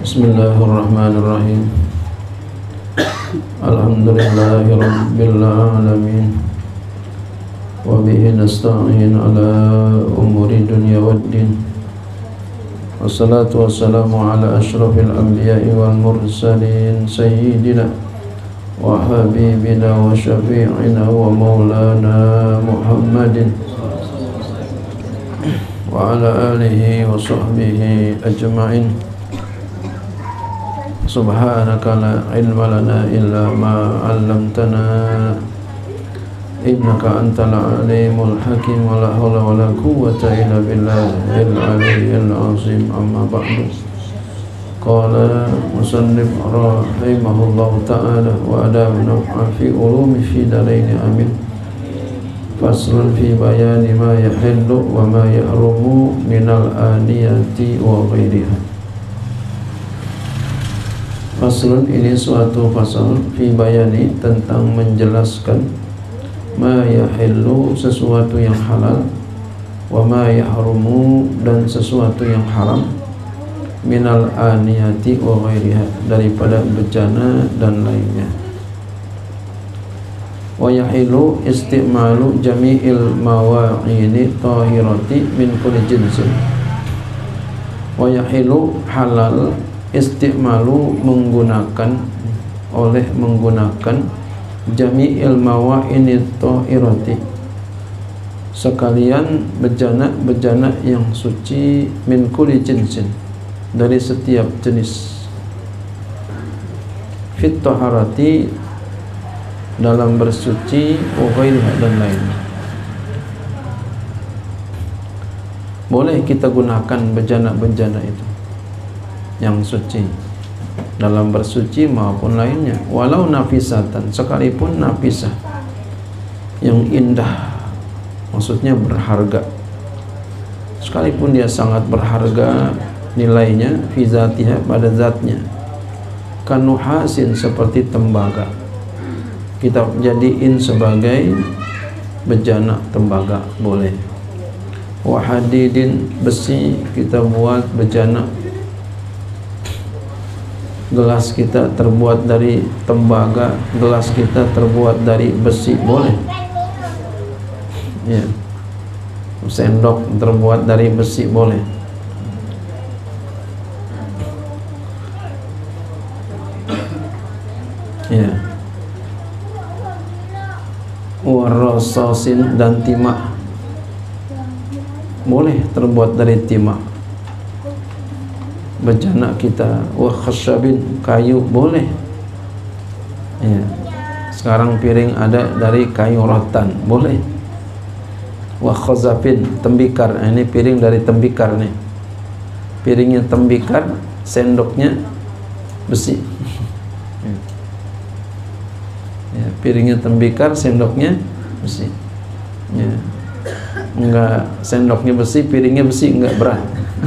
Bismillahirrahmanirrahim. Alhamdulillahi rabbil alamin. Wa bihi nasta'in ala umuri dunya waddin. Wassalatu wassalamu ala asyrafil anbiya'i wal mursalin sayyidina wa habibina wa syafi'ina wa maulana Muhammadin wa ala alihi wa sahbihi ajma'in. Subhanaka la ilma lana illa ma 'allamtana innaka antal alimul hakim. Wa la haula wa la quwwata illa billahil aliyyil azim. Amma ba'du. Qala musannif rahimahullahu ta'ala wa adamna fi ulumi fi daraini amin. Faslun fi bayani ma yahillu wa ma yahrumu minal aniyati wa ghairiha. Faslun, ini suatu fasal fi bayani, tentang menjelaskan ma yahillu, sesuatu yang halal, wa ma yahrumu, dan sesuatu yang haram, minal aniyati wa ghairiha, daripada bejana dan lainnya. Wa yahillu isti'malu jami'il mawa'ini tahirati min kulli jinsin. Wa yahillu, halal, isti'malu, menggunakan jami'il mawa'ini tahirati, sekalian bejana yang suci, min kulli jinsin, dari setiap jenis, fit taharati, dalam bersuci, wa ghairiha, dan lainnya. Boleh kita gunakan bejana-bejana itu yang suci dalam bersuci maupun lainnya, walau nafisatan, sekalipun nafisah, yang indah, maksudnya berharga, sekalipun dia sangat berharga nilainya, fi zatiha, pada zatnya, kanuhasin, seperti tembaga, kita jadiin sebagai bejana tembaga, boleh. Wahadidin, besi, kita buat bejana. Gelas kita terbuat dari tembaga, gelas kita terbuat dari besi, boleh. Ya. Sendok terbuat dari besi, boleh. Ya. Warasasin, dan timah, boleh terbuat dari timah bejana kita. Wa khasyabin, kayu, boleh. Ya. Sekarang piring ada dari kayu rotan, boleh. Wa khazafin, tembikar, ini piring dari tembikar nih, piringnya tembikar, sendoknya besi. Ya, piringnya tembikar, sendoknya besi. Ya. Enggak, sendoknya besi, piringnya besi, enggak, berat.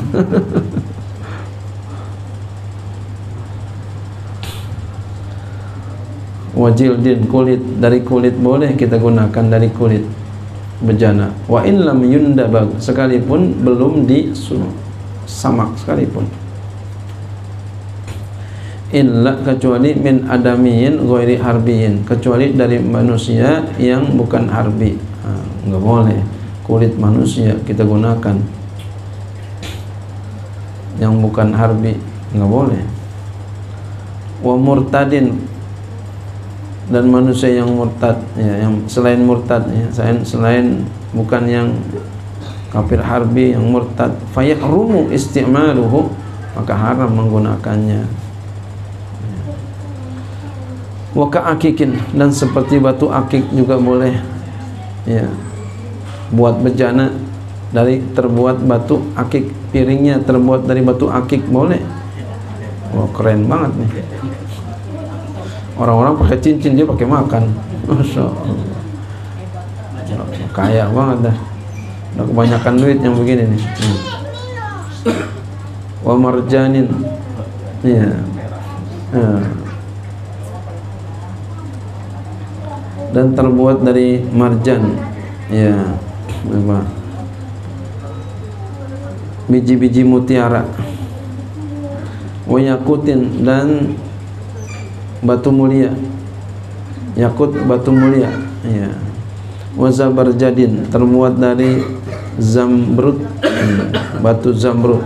Wajildin, kulit, dari kulit boleh kita gunakan, dari kulit bejana. Wa in lam yundabag, sekalipun belum disamak, sekalipun. Illa, kecuali min adamiyin ghairi harbiyin, kecuali dari manusia yang bukan harbi. Enggak boleh kulit manusia kita gunakan yang bukan harbi, enggak boleh. Wa murtadin, dan manusia yang murtad, ya, yang selain murtad, ya, selain bukan yang kafir harbi, yang murtad, fayahrumu isti'maluhu, maka haram menggunakannya. Wa ka'akikin, dan seperti batu akik juga boleh. Ya. Buat bejana dari terbuat batu akik, piringnya terbuat dari batu akik, boleh. Wah, keren banget nih. Orang-orang pakai cincin, dia pakai makan. Masya Allah, kaya banget dah. Udah kebanyakan duit yang begini nih. Wa marjanin, ya. Dan terbuat dari marjan, ya, apa? Biji-biji mutiara. wa yakutin, dan batu mulia. Yakut batu mulia, ya. Wa zabarjadin, terbuat dari zamrud, batu zamrud.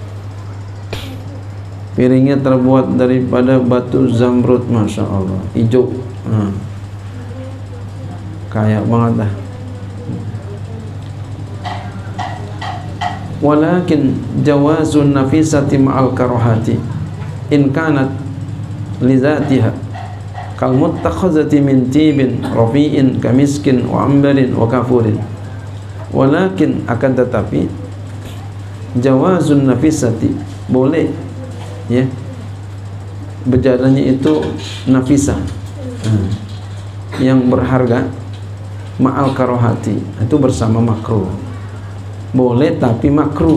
Piringnya terbuat daripada batu zamrud, masya Allah, hijau, kaya banget dah. Walakin jawazun nafisati ma'al karahati in kanat lizatiha kal muttakhazati min tibin rafi'in kamiskin wa ambarin wa kafurin. Walakin, akan tetapi, jawazun nafisati, boleh ya berjalannya itu nafisah, yang berharga, ma'al karahati, itu bersama makruh. Boleh tapi makruh.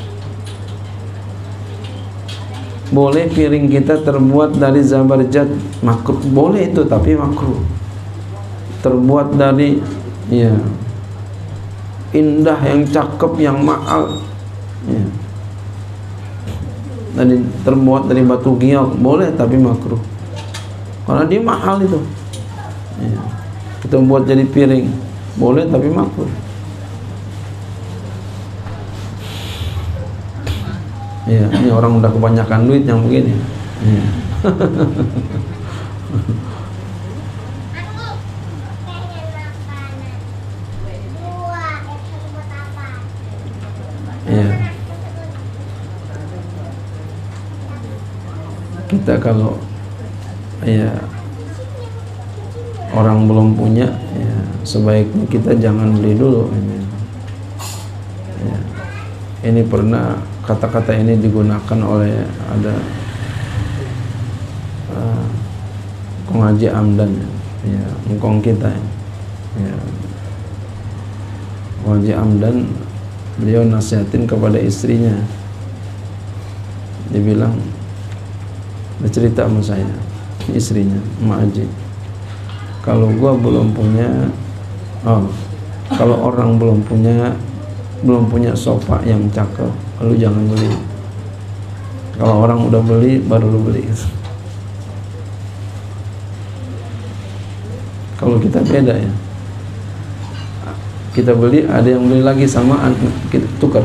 Boleh piring kita terbuat dari zabarjad, makruh. Boleh itu tapi makruh. Terbuat dari, ya, indah, yang cakep, yang mahal, ya. Dari terbuat dari batu giok, boleh tapi makruh. Karena dia mahal itu. Ya. Kita buat jadi piring, boleh tapi makruh. Ya, ini orang udah kebanyakan duit yang begini. Ya. Ya. Kita kalau ya orang belum punya, ya, sebaiknya kita jangan beli dulu. Ya. Ini pernah kata-kata ini digunakan oleh ada Kong Haji Amdan, ya, engkong kita, ya. Kong Haji Amdan, beliau nasihatin kepada istrinya, dia bilang, dia cerita sama saya, istrinya, Mak Haji, kalau gua belum punya, kalau orang belum punya sofa yang cakep, lu jangan beli. Kalau orang udah beli, baru lu beli. Kalau kita beda ya, kita beli, ada yang beli lagi sama, kita tukar.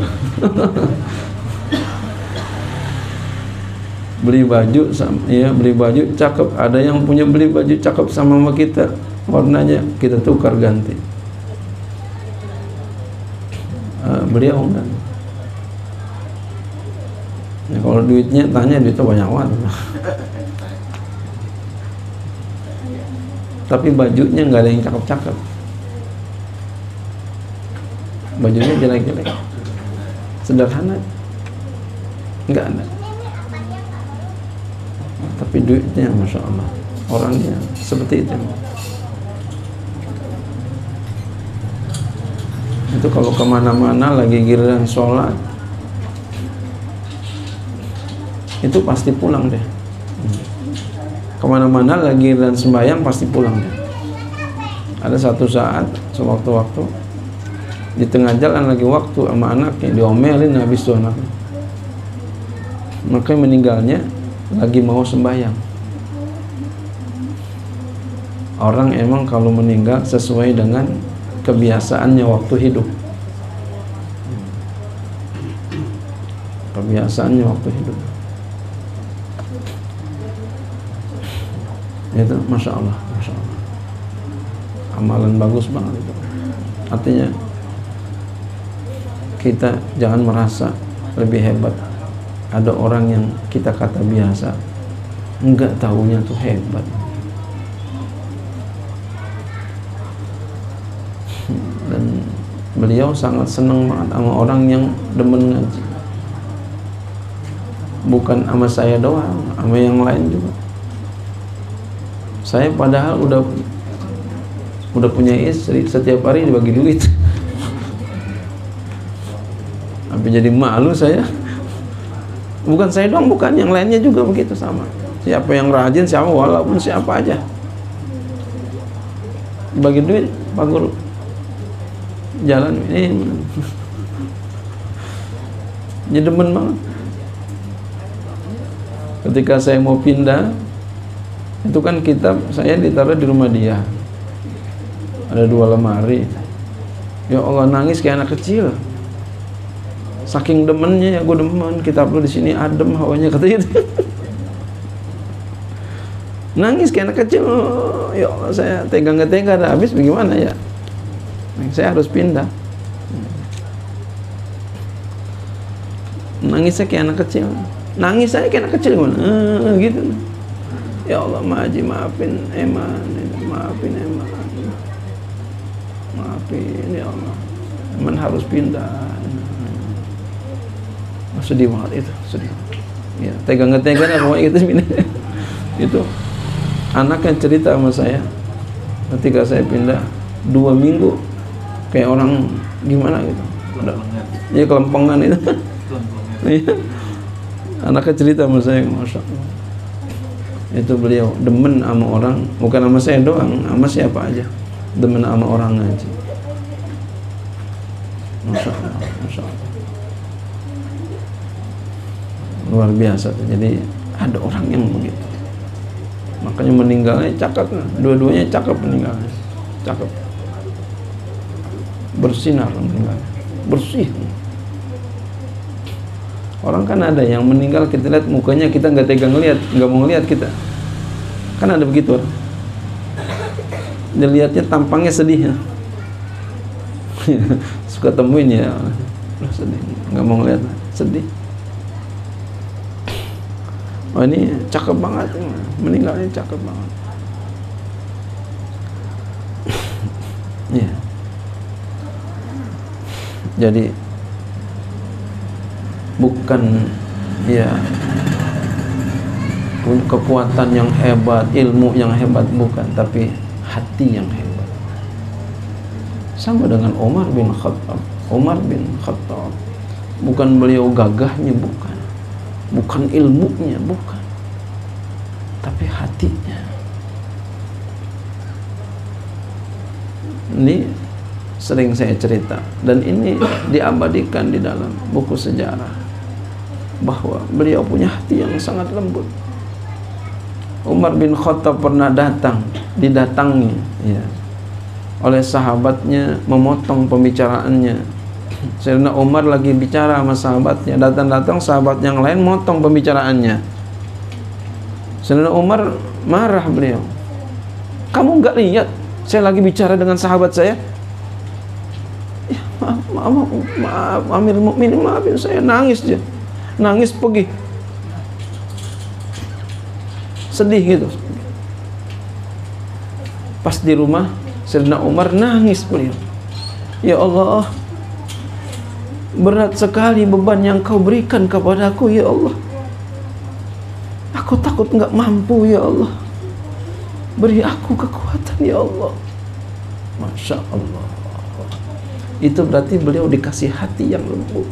Beli baju, ya, beli baju cakep, ada yang punya beli baju cakep sama kita, warnanya kita tukar ganti. Beliau enggak. Ya, kalau duitnya, tanya duitnya banyak banget. Tapi bajunya nggak ada yang cakep-cakep. Bajunya jelek-jelek, sederhana, nggak ada. Tapi duitnya, masya Allah, orangnya seperti itu. Itu kalau kemana-mana lagi giliran sholat, itu pasti pulang deh. Kemana-mana lagi giliran sembahyang pasti pulang deh. Ada satu saat, sewaktu-waktu, di tengah jalan lagi waktu sama anaknya, diomelin habis tuh anaknya. Makanya meninggalnya lagi mau sembahyang. Orang emang kalau meninggal sesuai dengan kebiasaannya waktu hidup. Kebiasaannya waktu hidup. Itu masya Allah, masya Allah. Amalan bagus banget itu. Artinya kita jangan merasa lebih hebat. Ada orang yang kita kata biasa, enggak tahunya tuh hebat. Dan beliau sangat senang banget sama orang yang demen ngaji. Bukan sama saya doang, sama yang lain juga. Saya padahal udah punya istri, setiap hari dibagi duit. Sampai jadi malu saya. Bukan saya doang, bukan, yang lainnya juga begitu sama. Siapa yang rajin, siapa, walaupun siapa aja, bagi duit, pagur jalan ini. Jadi demen banget. Ketika saya mau pindah, itu kan kitab saya ditaruh di rumah dia, ada 2 lemari. Ya Allah, nangis kayak anak kecil, saking demennya. Ya gue demen kitab lu di sini, adem hawanya, kata gitu. Nangis kayak anak kecil. Ya Allah, saya tega nggak tega, dah habis bagaimana ya, saya harus pindah. Nangisnya kayak anak kecil, nangis saya kayak anak kecil gimana, gitu. Ya Allah, Maji maafin Eman, maafin Eman, maafin ya Allah, Eman harus pindah. Sedih banget itu, sedih. Ya, tega nggak tega lah pokoknya gitu. Itu anaknya cerita sama saya, ketika saya pindah 2 minggu kayak orang gimana gitu, udah ya kelempengan itu. Iya, anaknya cerita sama saya, Masya Allah, itu beliau demen sama orang, bukan sama saya doang, sama siapa aja, demen sama orang ngaji. Masya Allah, Masya Allah, luar biasa. Jadi ada orang yang begitu, makanya meninggalnya cakep, dua-duanya cakep meninggalnya, cakep, bersinar meninggalnya, bersih. Orang kan ada yang meninggal, kita lihat mukanya, kita nggak tega ngelihat, nggak mau ngelihat kita. Kan ada begitu orang. Dilihatnya tampangnya sedih ya. Suka temuin ya, sedih, nggak mau ngelihat, sedih. Oh ini cakep banget, meninggalnya cakep banget. Iya. Jadi bukan ya kekuatan yang hebat, ilmu yang hebat, bukan, tapi hati yang hebat. Sama dengan Umar bin Khattab. Umar bin Khattab, bukan beliau gagahnya, bukan ilmunya, bukan, tapi hatinya. Ini sering saya cerita, dan ini diabadikan di dalam buku sejarah, bahwa beliau punya hati yang sangat lembut. Umar bin Khattab pernah didatangi ya, oleh sahabatnya, memotong pembicaraannya. Sayyidina Umar lagi bicara sama sahabatnya, datang sahabat yang lain motong pembicaraannya. Sayyidina Umar marah, beliau, kamu nggak lihat saya lagi bicara dengan sahabat saya? Ya, maaf Amirul Mukminin, maafin saya. Nangis pergi, sedih gitu. Pas di rumah Sayyidina Umar nangis beliau, ya Allah, berat sekali beban yang kau berikan kepadaku ya Allah, aku takut nggak mampu ya Allah, beri aku kekuatan ya Allah. Masya Allah, itu berarti beliau dikasih hati yang lembut.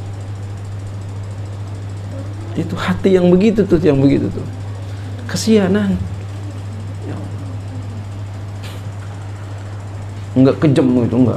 Itu hati yang begitu tuh, kesianan ya, enggak kejam itu, enggak.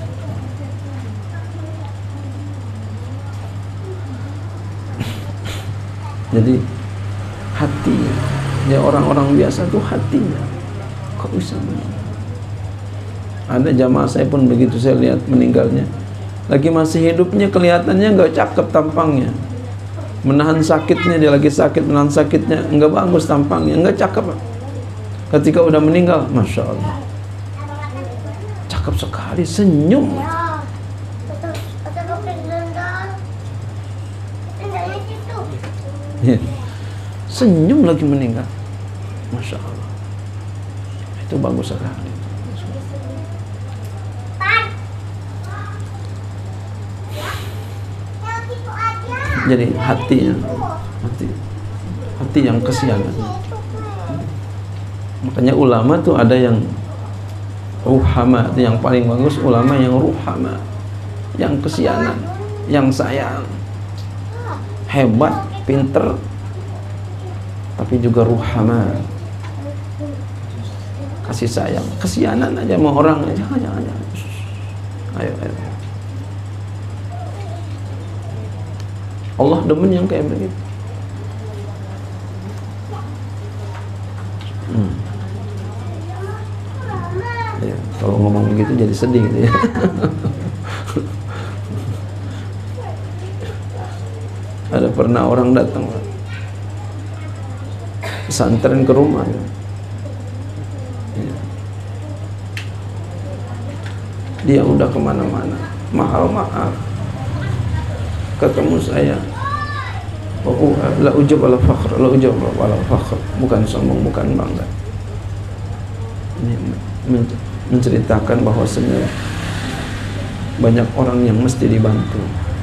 Jadi hatinya ya, orang-orang biasa tuh hatinya kok bisa meninggal. Ada jamaah saya pun begitu, saya lihat meninggalnya, lagi masih hidupnya kelihatannya enggak cakep tampangnya, menahan sakitnya, dia lagi sakit, menahan sakitnya, enggak bagus tampangnya, enggak cakep. Ketika udah meninggal, Masya Allah, cakep sekali, senyum. Ya, senyum lagi meninggal, Masya Allah, itu bagus sekali. Jadi hati yang kesianan. Makanya ulama tuh ada yang ruhama, itu yang paling bagus, ulama yang ruhama, yang kesianan, yang sayang, hebat, pinter, tapi juga ruhama, kasih sayang, kesianan aja sama orang, jangan. Ayo. Allah demen yang kayak begitu. gitu jadi sedih gitu ya. Ada pernah orang datang pesantren ke rumah ya. Dia udah kemana-mana, mahal ketemu saya, la ujub ala fakhr, la ujub ala fakhr, bukan sombong, bukan bangga. Ini menceritakan bahwasanya banyak orang yang mesti dibantu.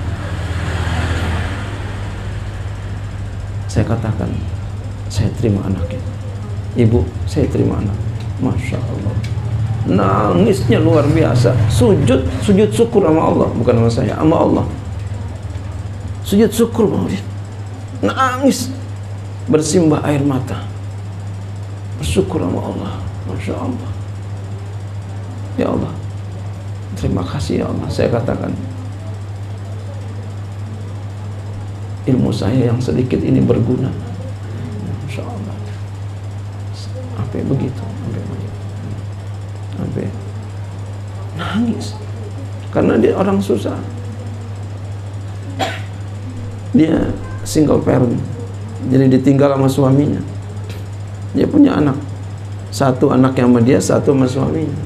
Saya katakan, saya terima anaknya. Ibu, saya terima anak. Masya Allah. Nangisnya luar biasa. Sujud syukur sama Allah, bukan sama saya, sama Allah. Sujud syukur, nangis, bersimbah air mata, bersyukur sama Allah. Masya Allah. Ya Allah, terima kasih ya Allah. Saya katakan, ilmu saya yang sedikit ini berguna. Masya Allah. Sampai begitu, sampai nangis karena dia orang susah. Dia single parent, jadi ditinggal sama suaminya. Dia punya anak, satu anaknya sama dia, satu sama suaminya.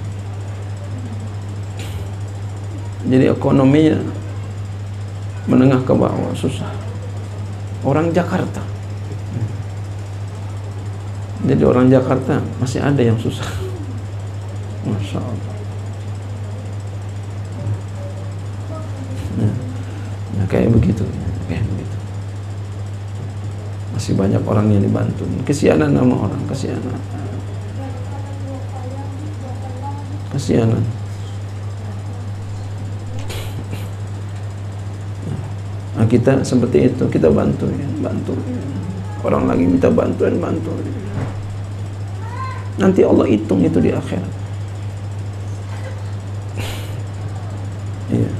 Jadi ekonominya menengah ke bawah, susah. Orang Jakarta. Jadi orang Jakarta masih ada yang susah. Masya Allah. Nah, kayak begitu. Masih banyak orang yang dibantu. Kesianan sama orang, kesianan. Nah, kita seperti itu, kita bantu. Orang lagi minta bantu. Nanti Allah hitung itu di akhirat. Iya.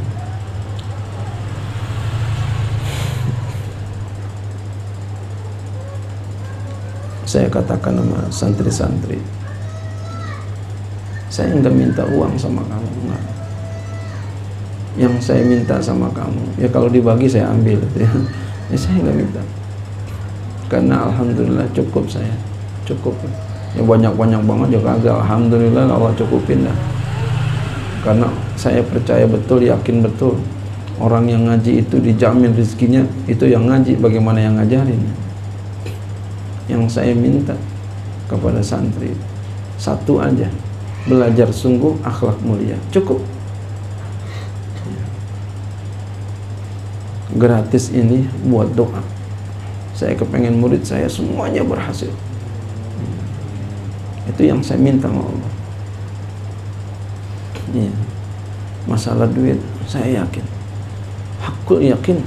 Saya katakan sama santri-santri, saya enggak minta uang sama kamu, enggak. Yang saya minta sama kamu, ya kalau dibagi saya ambil, ya saya enggak minta. Karena alhamdulillah cukup saya, cukup. Ya banyak-banyak banget juga agak, alhamdulillah Allah cukupin dah. Karena saya percaya betul, yakin betul, orang yang ngaji itu dijamin rezekinya, itu yang ngaji, bagaimana yang ngajarin. Yang saya minta kepada santri satu aja, belajar sungguh, akhlak mulia, cukup. Gratis ini buat doa. Saya kepengen murid saya semuanya berhasil. Itu yang saya minta sama Allah. Iya. Masalah duit saya yakin, hakul yakin,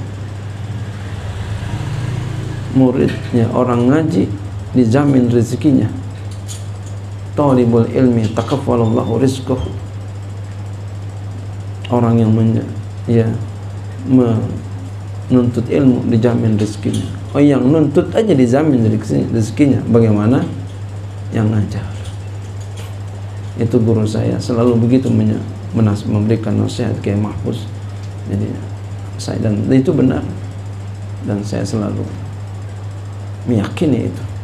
muridnya orang ngaji dijamin rezekinya. Talibul ilmi taqaffalallahu rizquhu. Orang yang menuntut ilmu dijamin rezekinya. Oh, yang nuntut aja dijamin rezekinya, bagaimana yang ngajar? Itu guru saya selalu begitu memberikan nasihat kayak Mahfuz. Jadi saya, dan itu benar, dan saya selalu meyakini itu.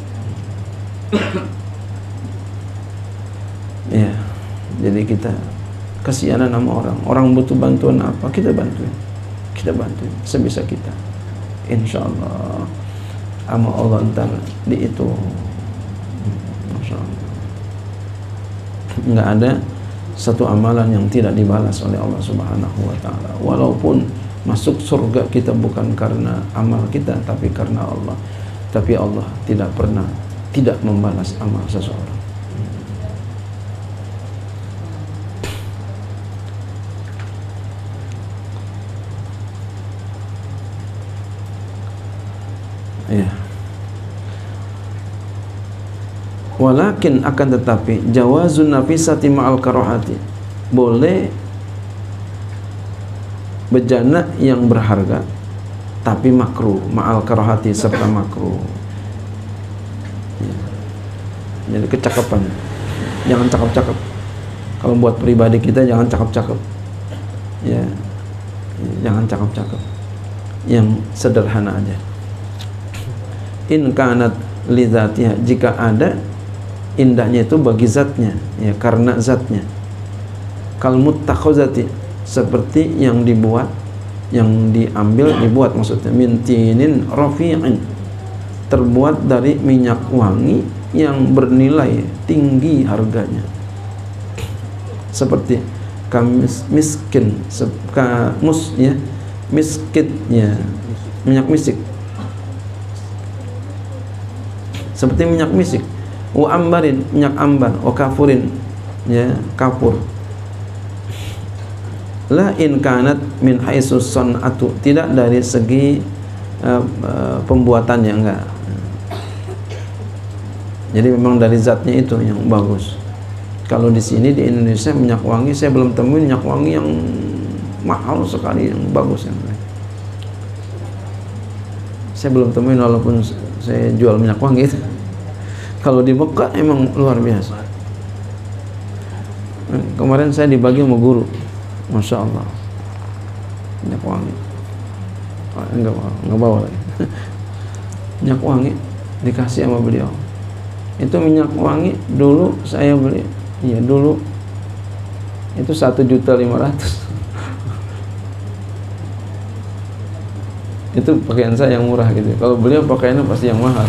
Ya, jadi kita kasihanan sama orang butuh bantuan apa, kita bantuin sebisa kita. Insya Allah sama Allah ntar di itu. Masya Allah. Nggak ada satu amalan yang tidak dibalas oleh Allah Subhanahu wa ta'ala. Walaupun masuk surga kita bukan karena amal kita, tapi karena Allah. Tapi Allah tidak pernah tidak membalas amal seseorang. Ya. Walakin akan tetapi jawazun nafisati ma'al karahati, boleh bejana yang berharga tapi makruh, ma'al karahati, serta makruh. Ya. Jadi kecakapan, jangan cakap-cakap. Kalau buat pribadi kita jangan cakep-cakep, ya, jangan cakep-cakep, yang sederhana aja. In kanat li dzatiha, jika ada, indahnya itu bagi zatnya, ya, karena zatnya. Kal muttakhazati, seperti yang dibuat, yang dibuat maksudnya, min tinin rafi'in, terbuat dari minyak wangi yang bernilai tinggi harganya. Seperti miskin, ya, miskin, ya, minyak misik, seperti minyak misik. Wa ambarin, minyak ambar. Wa kafurin, ya, kapur. La in kanat min haitsus san'atu, tidak dari segi pembuatannya, enggak. Jadi memang dari zatnya itu yang bagus. Kalau di sini di Indonesia minyak wangi, saya belum temuin minyak wangi yang mahal sekali, yang bagus yang saya belum temuin, walaupun saya jual minyak wangi itu. Kalau di Mekah emang luar biasa. Kemarin saya dibagi sama guru, Masya Allah, minyak wangi. Enggak bawa lagi. Minyak wangi dikasih sama beliau. Itu minyak wangi dulu saya beli, ya dulu itu 1.500.000. Itu pakaian saya yang murah gitu. Kalau beliau pakaiannya pasti yang mahal.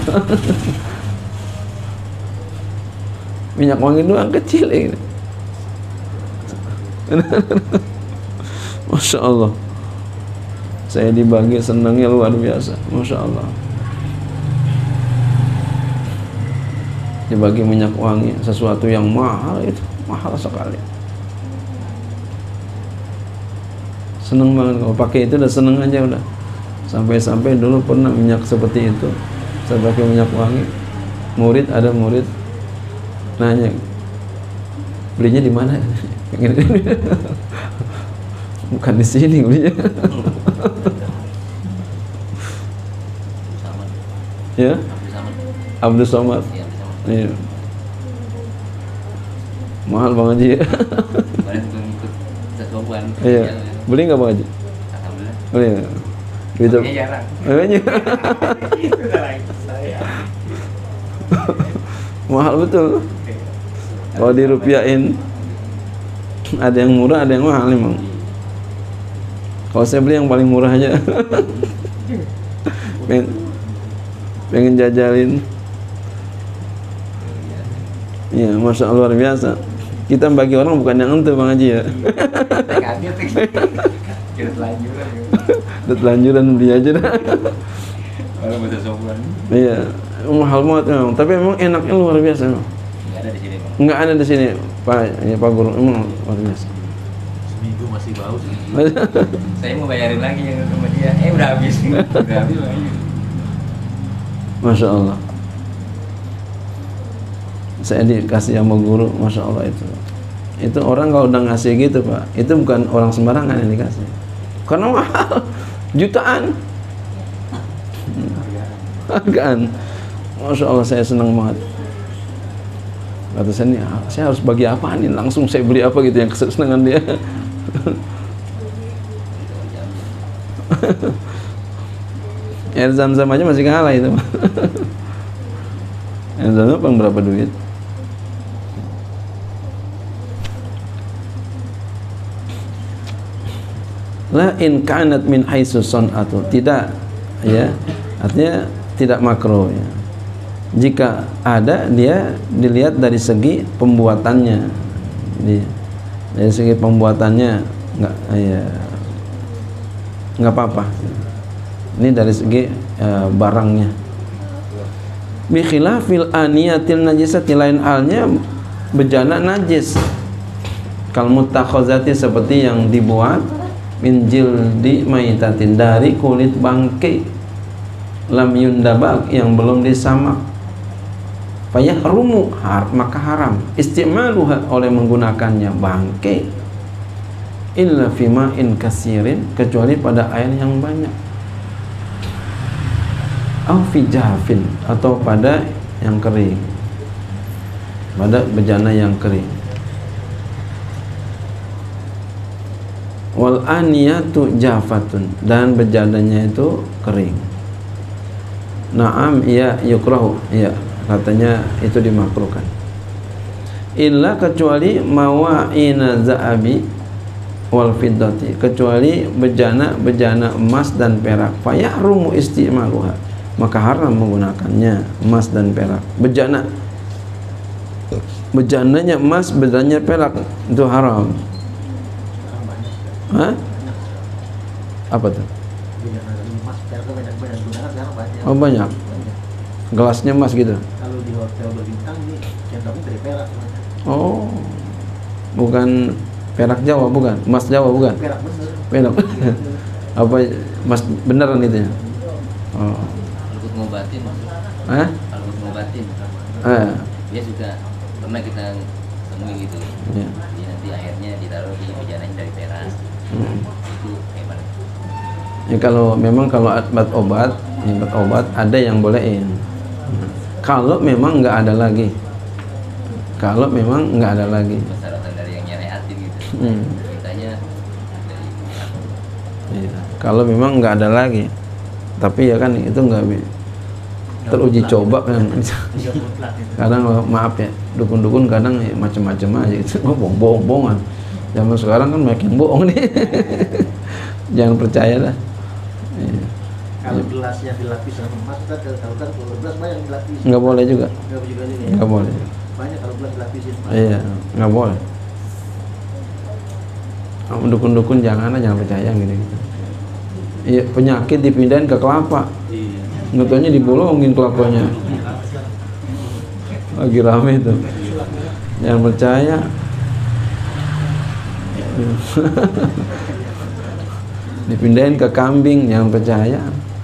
Minyak wangi doang kecil gitu. Masya Allah, saya dibagi senangnya luar biasa. Masya Allah, dibagi minyak wangi, sesuatu yang mahal, itu mahal sekali. Seneng banget kalau pakai itu, udah seneng aja udah. Sampai-sampai dulu pernah minyak seperti itu, saya pakai minyak wangi. Ada murid nanya, belinya di mana? Bukan di sini belinya. Ya, Abdul Somad. Iya. Mahal Bang Haji. Iya. Beli nggak Bang Haji? Beli nggak? Gitu. Jarang. Mahal betul. Kalau dirupiahin, ada yang murah, ada yang mahal memang. Kalau saya beli yang paling murah aja. pengen jajalin. Iya, Masya Allah, luar biasa. Kita bagi orang bukan yang ente Bang Haji ya. Udah telanjuran beli aja dah. Iya, mahal banget memang. Tapi memang enaknya luar biasa memang. Nggak ada di sini Pak, ya, Pak Guru, emang luar biasa. Seminggu masih bau sih. Saya mau bayarin lagi yang sama dia. Udah habis. Udah habis lagi. Masya Allah. Saya dikasih sama guru, Masya Allah itu. Itu orang kalau udah ngasih gitu Pak, itu bukan orang sembarangan yang dikasih. Karena mahal, jutaan. Hargaan. Masya Allah, saya senang banget. Kata saya nih, saya harus bagi apa nih? Langsung saya beli apa gitu yang kesenangan dia. Air Zam-Zam aja masih kalah itu. Air Zam-Zam berapa duit? La in kanat min haitsu san'atu, tidak, ya, artinya tidak makro ya. Jika ada, dia dilihat dari segi pembuatannya. Jadi dari segi pembuatannya nggak apa-apa. Ini dari segi barangnya. Bi khilafil aniyatil najisati, lain halnya bejana najis. Kal mutakhazati, seperti yang dibuat min jildi maitatin, dari kulit bangkai, lam yundabak, yang belum disamak. Fayahrumu, maka haram istimaluha, oleh menggunakannya bangkai, illa fima in kasirin, kecuali pada air yang banyak, au fi jafin, atau pada yang kering, pada bejana yang kering. Wal aniyatu jafatun, dan bejananya itu kering. Naam, iya, yukrahu, iya, katanya itu dimakruhkan. Illa, kecuali mawa'ina za'abi wal fiddati, kecuali bejana emas dan perak. Fayahrumu isti'maluha, maka haram menggunakannya, emas dan perak. Bejananya emas, bejananya perak, itu haram. Hah? Apa tuh? Oh, banyak. Gelasnya emas gitu. Kalau di hotel berbintang ini centangnya dari perak. Oh, bukan perak Jawa, bukan emas Jawa, bukan Perak bener. perak. Apa emas beneran itu ya? Oh. Kalau ngobatin, Hah? kalau ngobatin, dia juga pernah kita temui gitu. Ya. Jadi nanti akhirnya ditaruh di bejananya dari perak. Itu hebat. Ya, kalau memang kalau obat ada yang bolehin. Kalau memang nggak ada lagi. Persyaratan dari yang nyariatin gitu. Mintanya dari Ya. Kalau memang nggak ada lagi. Tapi ya kan itu nggak teruji coba kan. Kadang maaf ya, dukun-dukun kadang ya, macam-macam aja gitu. Bohong-bohongan. Zaman sekarang kan makin bohong nih. Jangan percaya lah. Ya. kalau gelasnya dilapis sama emas, kan kalau gelas banyak dilapis. Nggak boleh juga. Nggak boleh. Banyak kalau gelas dilapisin. Iya, nggak boleh. Dukun-dukun jangan percaya gitu. Iya, penyakit dipindahin ke kelapa. Iya. Nggak taunya dibolongin kelapanya. Lagi rame itu. Jangan percaya. Dipindahin ke kambing, jangan percaya.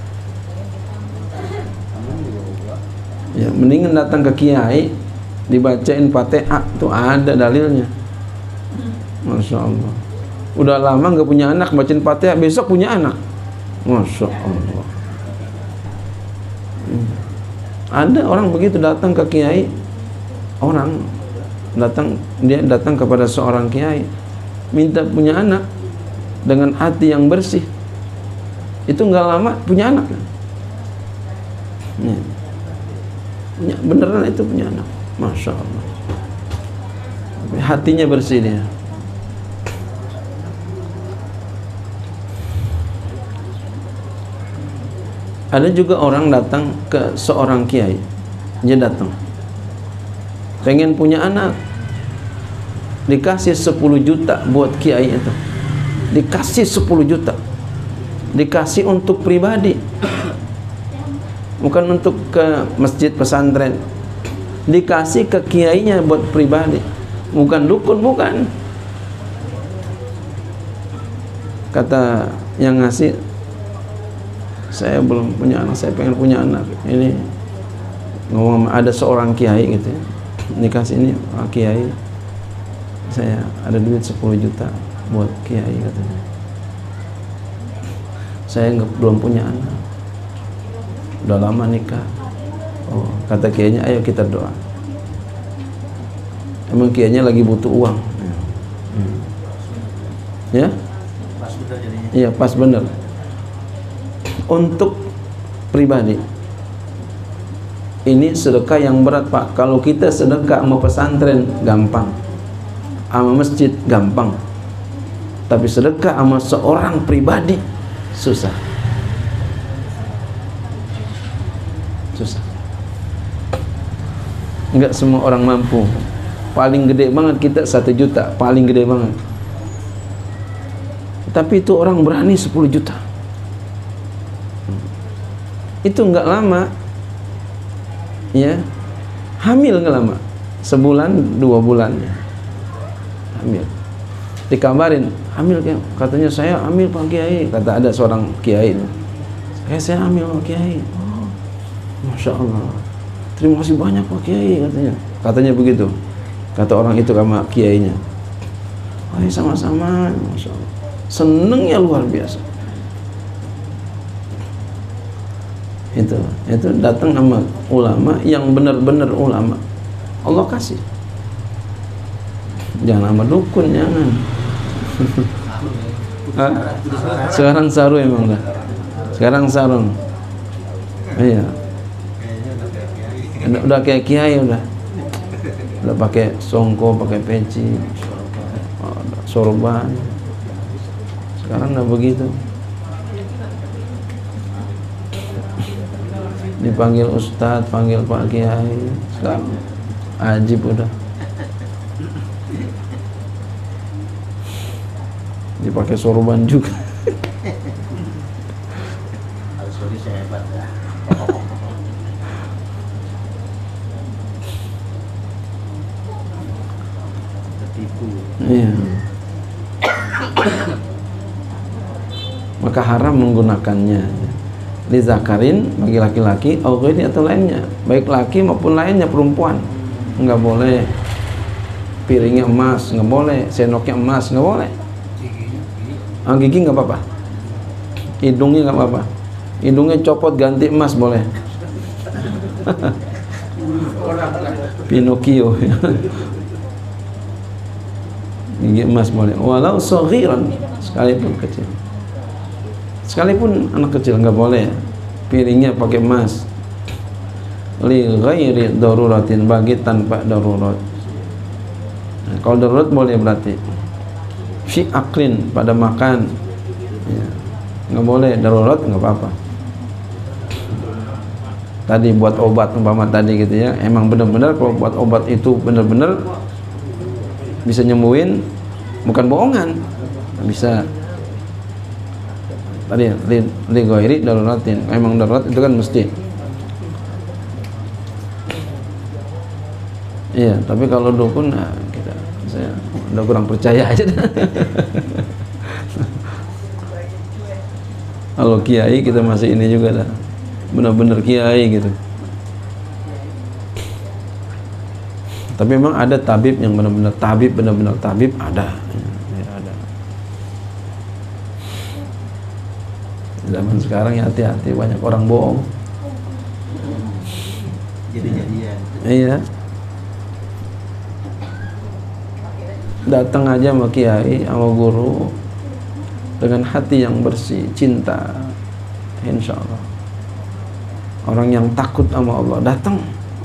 Ya, mendingan datang ke kiai, dibacain Fatihah, tuh ada dalilnya. Masya Allah. Udah lama nggak punya anak, bacain Fatihah, besok punya anak. Masya Allah. Ada orang begitu, datang ke kiai, dia datang kepada seorang kiai, minta punya anak dengan hati yang bersih. Itu nggak lama punya anak. Beneran itu punya anak. Masya Allah. Hatinya bersih dia. Ada juga orang datang ke seorang kiai. Dia datang pengen punya anak, dikasih 10 juta buat kiai itu. Dikasih 10 juta, dikasih untuk pribadi, bukan untuk ke masjid pesantren. Dikasih ke kiainya buat pribadi, bukan dukun, bukan. Kata yang ngasih, saya belum punya anak, saya pengen punya anak. Ini ngomong ada seorang kiai gitu ya, dikasih ini, kiai, saya ada duit 10 juta buat kiai, katanya. Saya belum punya anak, udah lama nikah. Oh, kata kiainya, ayo kita doa. Emang kiainya lagi butuh uang. Ya? Pas bener jadinya. Iya, pas bener. Untuk pribadi. Ini sedekah yang berat, Pak. Kalau kita sedekah sama pesantren gampang, sama masjid gampang. Tapi sedekah sama seorang pribadi susah. Susah. Enggak semua orang mampu. Paling gede banget kita 1 juta, paling gede banget. Tapi itu orang berani 10 juta. Itu enggak lama. Ya. Hamil enggak lama. Sebulan, 2 bulan. Hamil. Dikabarin, hamil, katanya saya hamil Pak Kiai. Kata ada seorang kiai, saya hamil Pak Kiai. Oh, Masya Allah, terima kasih banyak Pak Kiai, katanya begitu. Kata orang itu sama kiainya. Oh, sama-sama, Masya Allah, senengnya luar biasa. Itu datang sama ulama yang benar-benar ulama, Allah kasih. Jangan sama dukun, jangan. Hah? Sekarang sarung emang dah. Sekarang sarung. Iya. Udah kayak kiai udah. Udah pakai songko, pakai peci, sorban. Sekarang udah begitu. Dipanggil ustadz, panggil pak kiai. Sekarang ajib udah. Dipakai sorban juga. Harus kondisi hebat ya. Tertipu. Iya. Maka haram menggunakannya. Li zakarin bagi laki-laki, au ghairi atau lainnya, baik laki maupun lainnya, perempuan. Enggak boleh piringnya emas, enggak boleh sendoknya emas, enggak boleh. Gigi enggak apa-apa. Hidungnya enggak apa-apa. Hidungnya copot ganti emas boleh. Pinocchio. Gigi emas boleh. Walau saghiran, sekalipun kecil. Sekalipun anak kecil enggak boleh. Piringnya pakai emas. Li ghairi daruratin, bagi tanpa darurat. Nah, kalau darurat boleh berarti. Fi aklin, pada makan. Ya. Enggak boleh darurat, enggak apa-apa. Tadi buat obat umpama tadi gitu ya. Emang benar-benar kalau buat obat itu benar-benar bisa nyembuhin, bukan bohongan. Bisa. Tadi li ghairi daruratin, emang darurat itu kan mesti. Iya, tapi kalau dukun nah, saya udah kurang percaya aja. Kalau kiai kita masih ini juga dah, benar-benar kiai gitu. Tapi memang ada tabib yang benar-benar tabib ada. Zaman sekarang ya hati-hati, banyak orang bohong. Jadi-jadian. Iya. Datang aja sama kiai, sama guru dengan hati yang bersih, cinta, insya Allah. Orang yang takut sama Allah datang,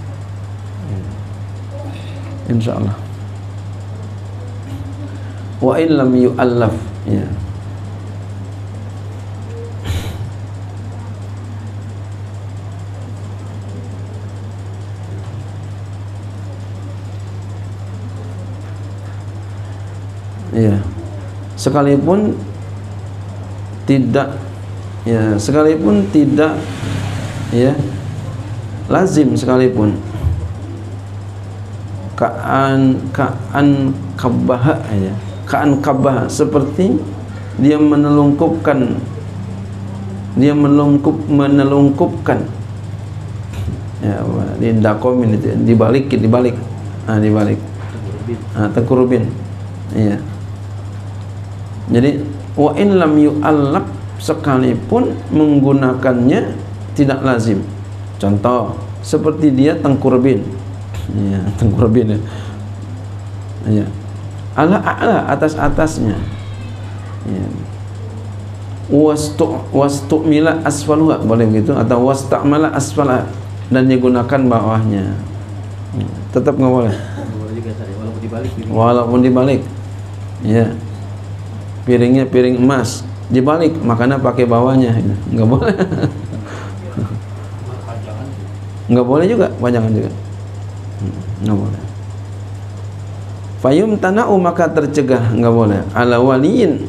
insya Allah. Wa illam yu'allaf, ya. Iya. Sekalipun tidak ya lazim, sekalipun kaan kabah ya, kaan kabah, seperti dia menelungkupkan ya, di dakomin itu dibalik tengkurubin. Iya. Jadi wa in lam yu'allab, sekalipun menggunakannya tidak lazim. Contoh seperti dia tengkurbin. Ya, tengkurbin ya. Iya. Ala atas-atasnya. Ya. Wastu'mila asfaluha, boleh begitu, atau wasta'mala asfalah, dan digunakan bawahnya. Tetap enggak boleh. Walaupun dibalik. Ya. Piringnya piring emas, dibalik makannya pakai bawahnya, nggak boleh. Nggak boleh juga, panjangan juga nggak boleh. Fayum tana'u, maka tercegah, nggak boleh. Ala waliin,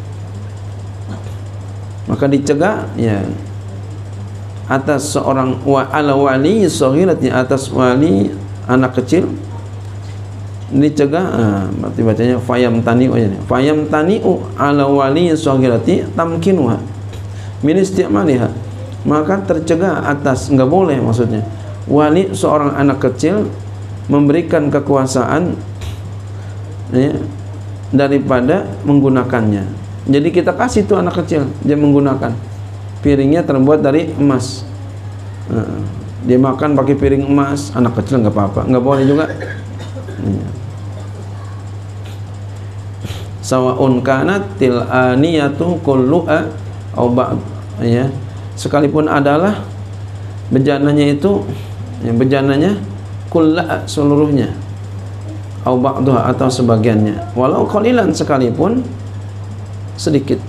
maka dicegah ya atas seorang ala wali saghirati, atas wali anak kecil dicegah. Berarti bacanya fayam tani'u aja nih. Fayam tani'u ala wali saghirati tamkinuha min isti'maliha, maka tercegah atas, enggak boleh maksudnya, wali seorang anak kecil memberikan kekuasaan ya, daripada menggunakannya. Jadi kita kasih tuh anak kecil, dia menggunakan piringnya terbuat dari emas, dia makan pakai piring emas, anak kecil nggak apa-apa, nggak boleh juga. Sawaun kanat til aniyatu kullu'a au ba'd, ya, sekalipun adalah bejananya itu, ya, bejananya kulla seluruhnya, au ba'daha atau sebagiannya, walau qalilan sekalipun sedikit.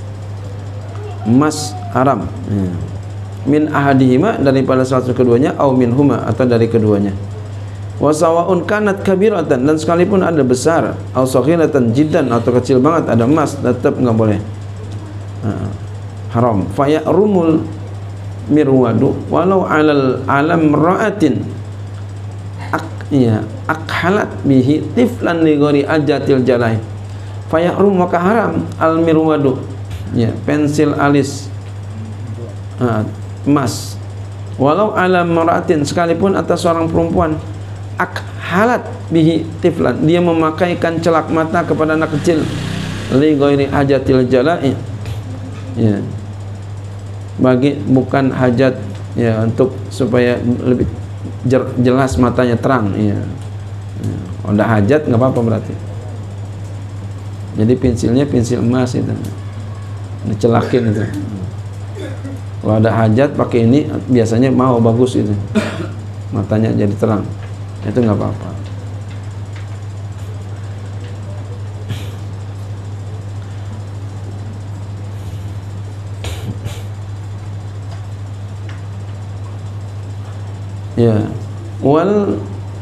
Emas haram, ya. Min ahadihima daripada salah satu keduanya, au minhuma atau dari keduanya. Wa sawaun kanat kabiratan, dan sekalipun ada besar, au saghiratan jiddan atau kecil banget ada emas, tetap enggak boleh. Haram. Fa ya'rumul mirwadu walau alam ra'atin akhalat bihi tiflan li ghairi ajatil jalai. Fa ya'rum, maka haram al mirwadu, ya, pensil alis emas, walau alam ra'atin, sekalipun atas seorang perempuan, akhalat bihi tiflan, dia memakaikan celak mata kepada anak kecil, li ghairi hajatil jalai, ya, bagi bukan hajat, ya, untuk supaya lebih jelas matanya terang, ya. Udah hajat nggak apa-apa berarti. Jadi pensilnya pensil emas itu, dicelakin itu. Kalau ada hajat pakai ini biasanya mau bagus itu, matanya jadi terang, itu nggak apa-apa. Ya, wal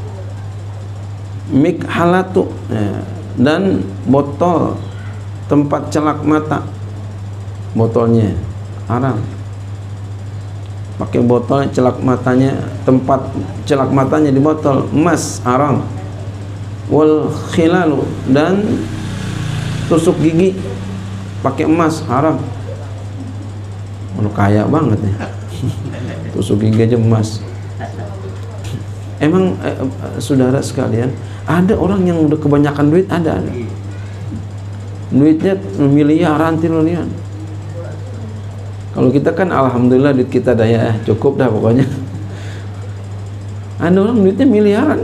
mikhalatu, ya, dan botol tempat celak mata, botolnya haram. Pakai botol celak matanya, tempat celak matanya di botol emas, haram. Wal khilalu, dan tusuk gigi pakai emas, haram. Kaya banget ya, tusuk gigi aja emas. Emang saudara sekalian, ada orang yang udah kebanyakan duit, ada. Duitnya miliaran, triliunan. Kalau kita kan alhamdulillah duit kita daya cukup dah pokoknya. Ada orang duitnya miliaran.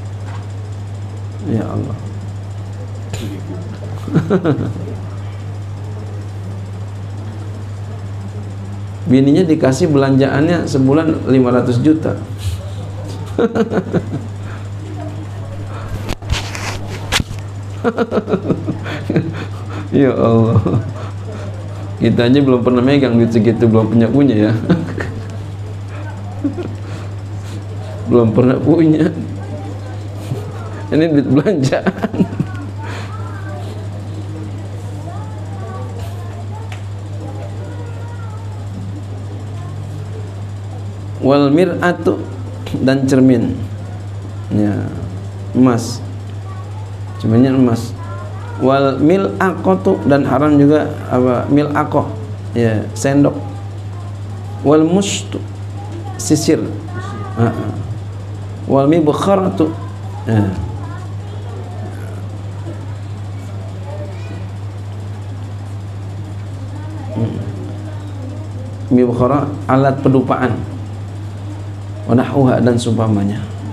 Ya Allah. Bininya dikasih belanjaannya sebulan 500 juta. Ya Allah, kita aja belum pernah megang duit segitu, belum punya ya. Belum pernah punya. Ini duit belanjaan. Wal mir'atu, dan cermin, ya, emas, cerminnya emas. Wal mil'aqatu, dan haram juga apa mil'aqah, ya, sendok. Wal mushtu, sisir. Wal mibkharatu, ya. Mibkhara, alat pedupaan. Wanahwa, dan sumpamanya.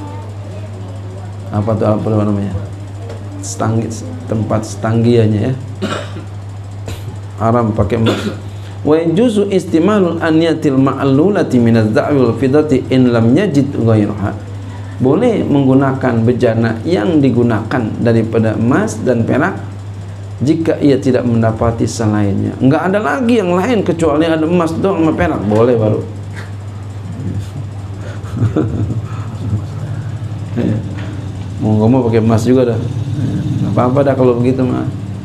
Apa tuh apa namanya? Stanggi, tempat stanggianya, ya. Haram pakai emas. Wa yajuzu istimalul aniyatil ma'lulati minadz dza'wi wal fiddati in lam yajid ghairaha. Boleh menggunakan bejana yang digunakan daripada emas dan perak jika ia tidak mendapati selainnya. Enggak ada lagi yang lain kecuali ada emas doang sama perak, boleh baru. Mau nggak mau pakai emas juga dah, nggak apa-apa dah kalau begitu mah.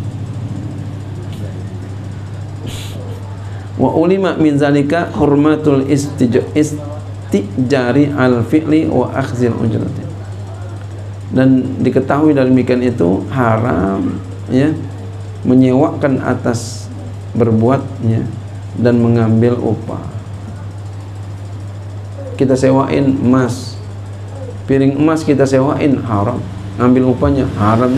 Wa ulima min zalika hurmatul istijari al fi'li wa akhzil ujrati, dan diketahui dari demikian itu haram, ya, menyewakan atas berbuatnya dan mengambil upah. Kita sewain emas, piring emas kita sewain, haram. Ngambil upahnya haram.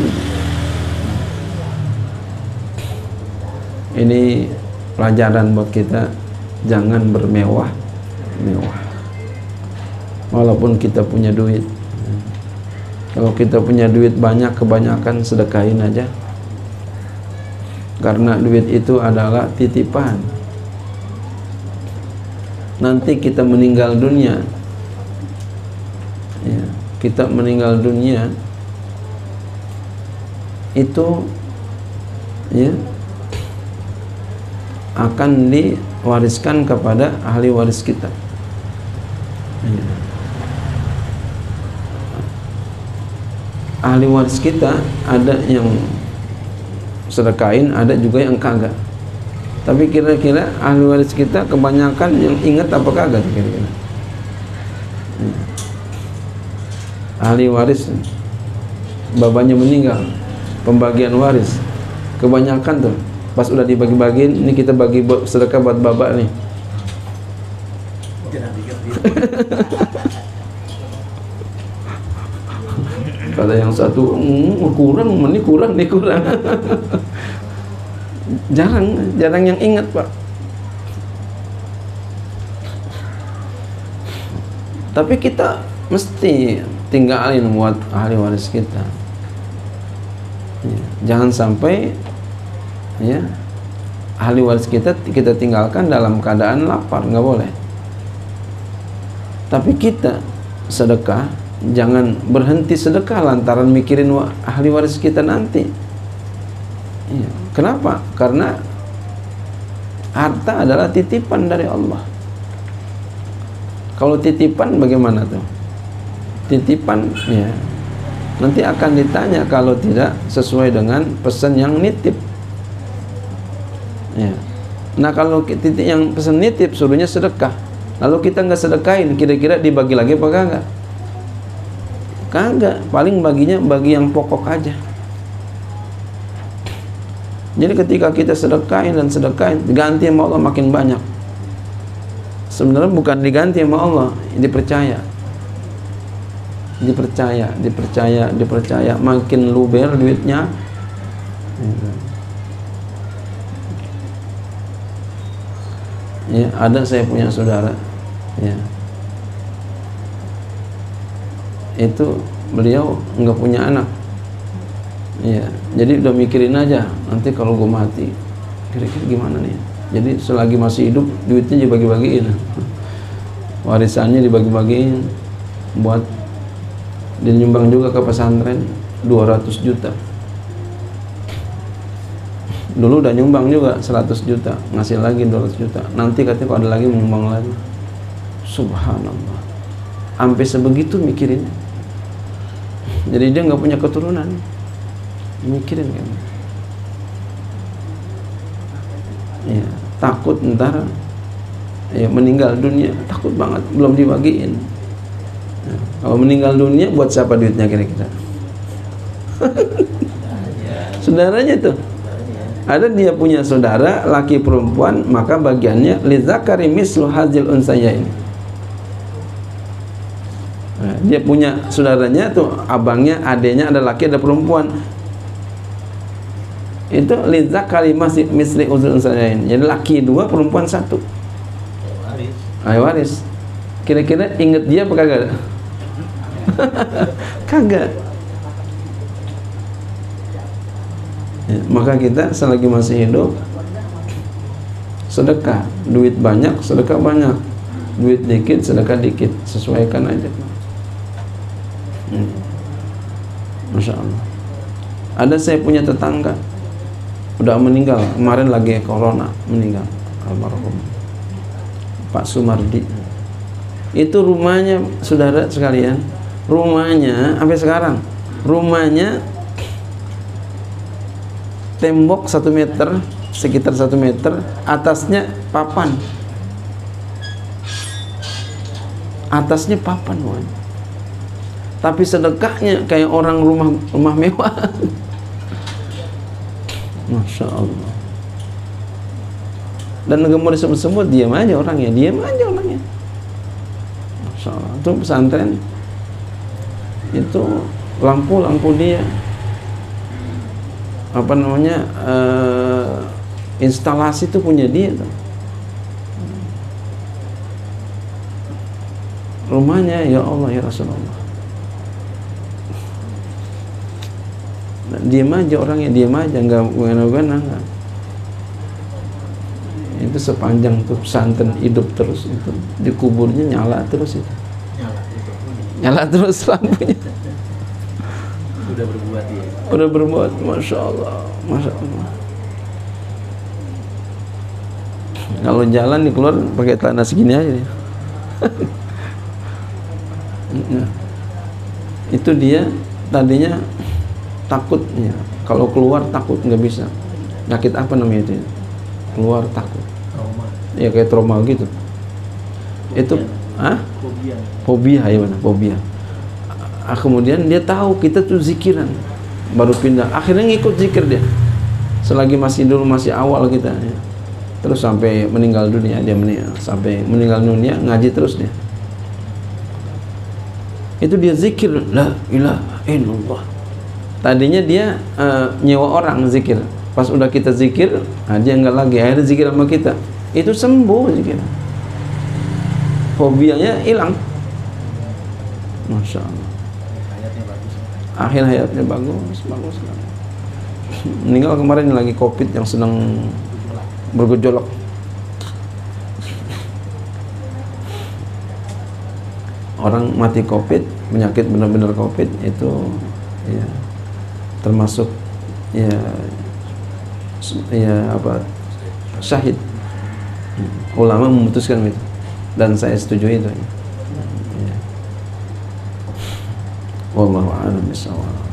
Ini pelajaran buat kita, jangan bermewah-mewah. Walaupun kita punya duit. Kalau kita punya duit banyak, kebanyakan sedekahin aja. karena duit itu adalah titipan. Nanti kita meninggal dunia, ya, kita meninggal dunia itu, ya, akan diwariskan kepada ahli waris kita. Ya. Ahli waris kita ada yang sedekahin, ada juga yang kagak. Tapi kira-kira ahli waris kita kebanyakan yang ingat apa kagak kira-kira? Ya. Ahli waris, babanya meninggal, pembagian waris, kebanyakan tuh pas udah dibagi-bagiin, ini kita bagi sedekah buat babak nih. Kata yang satu, kurang, ini kurang. jarang yang ingat, Pak. Tapi kita mesti tinggalin buat ahli waris kita. Ya, jangan sampai, ya, ahli waris kita tinggalkan dalam keadaan lapar, nggak boleh. Tapi kita sedekah, jangan berhenti sedekah lantaran mikirin ahli waris kita nanti. Ya. Kenapa? Karena harta adalah titipan dari Allah. Kalau titipan bagaimana tuh? Titipan, ya, nanti akan ditanya kalau tidak sesuai dengan pesan yang nitip. Ya. Nah, kalau titik yang pesan nitip suruhnya sedekah, lalu kita nggak sedekahin, kira-kira dibagi lagi apa kagak? Kagak, paling baginya bagi yang pokok aja. Jadi ketika kita sedekahin, diganti sama Allah makin banyak. Sebenarnya bukan diganti sama Allah, dipercaya, makin luber duitnya. Ya, ada saya punya saudara, ya, itu beliau nggak punya anak, ya, jadi udah mikirin aja nanti kalau gue mati kira-kira gimana nih. Jadi selagi masih hidup duitnya dibagi-bagiin, warisannya dibagi-bagiin, buat dinyumbang juga ke pesantren 200 juta. Dulu udah nyumbang juga 100 juta, ngasih lagi 200 juta. Nanti katanya kalau ada lagi menyumbang lagi. Subhanallah, sampai sebegitu mikirin. Jadi dia nggak punya keturunan, mikirin kan. Ya, takut ntar, ya, meninggal dunia, takut banget belum dibagiin. Nah, kalau meninggal dunia buat siapa duitnya kira-kira? Saudaranya tuh. Ada dia punya saudara laki perempuan, maka bagiannya lidzakari mislu hadzil unsayain. Nah, dia punya saudaranya tuh, abangnya, adenya ada laki ada perempuan. Itu lidzakari misli hadzil unsayain. Jadi laki 2, perempuan 1. Waris. Waris. Kira-kira inget dia apa kagak? Kagak. Ya, maka kita selagi masih hidup sedekah, duit banyak sedekah banyak, duit dikit sedekah dikit, sesuaikan aja. Masya Allah. Ada saya punya tetangga udah meninggal, kemarin lagi corona meninggal, almarhum Pak Sumardi. Itu rumahnya, saudara sekalian, rumahnya sampai sekarang, rumahnya tembok 1 meter, sekitar 1 meter, atasnya papan. Atasnya papan, woy. Tapi sedekahnya kayak orang rumah mewah. Masya Allah. Dan nggak mau disebut-sebut, diam aja orangnya. Masya Allah. Itu pesantren, itu lampu dia, apa namanya, instalasi itu punya dia tuh. Rumahnya, ya Allah ya Rasulullah. Diam aja orangnya, diam aja, nggak gana-gana, nggak. itu sepanjang tuh pesantren hidup terus itu di kuburnya nyala terus itu. Nyala terus lampunya. Udah berbuat ya. Udah berbuat, masya Allah, masya Allah. Kalau jalan nih keluar pakai celana segini aja dia. Itu dia tadinya takut ya. Kalau keluar takut nggak bisa. Sakit apa namanya itu? Keluar takut. Trauma. Ya kayak trauma gitu. Itu, fobia ya mana? Fobia. Kemudian dia tahu kita tuh zikiran, baru pindah. Akhirnya ngikut zikir dia. Selagi masih awal kita. Ya. Terus sampai meninggal dunia dia sampai meninggal dunia ngaji terus dia. Itu dia zikir la ilaha illallah. Tadinya dia nyewa orang zikir. Pas udah kita zikir, dia enggak lagi. Akhirnya zikir sama kita. Itu sembuh zikir. Fobianya hilang. Masya Allah. Akhir hayatnya bagus banget. Meninggal kemarin lagi COVID yang sedang bergejolak. Orang mati COVID, penyakit benar-benar COVID itu ya termasuk ya apa syahid. Ulama memutuskan itu dan saya setuju itu. Ya. Wallahu a'lam bishawab.